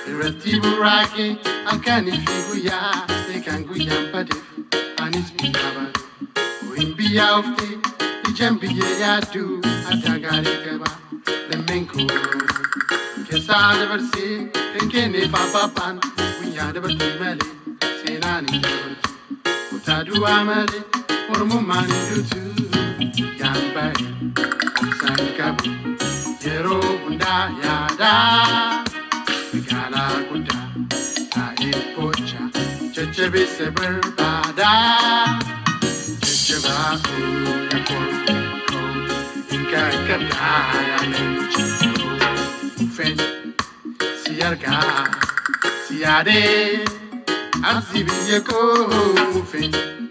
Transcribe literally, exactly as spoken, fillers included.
Retibu raki, akani figuya, ekanguya pade, anis binaba. Wimbi aufti, ijambiye yadu, atagari keba, the menko. Kesa never see, enkene papa pan, we are never mele, senani. Utadu amale, Oromo man do too, yamba, sankabu, yero bunda yada. Gala Guda, Ae Pocha, Chechebe Seber Bada, Checheba Uya Porco, Inka Kabaya Chico, Ufen, Siarga, Siade, Abzibi Yako, Ufen.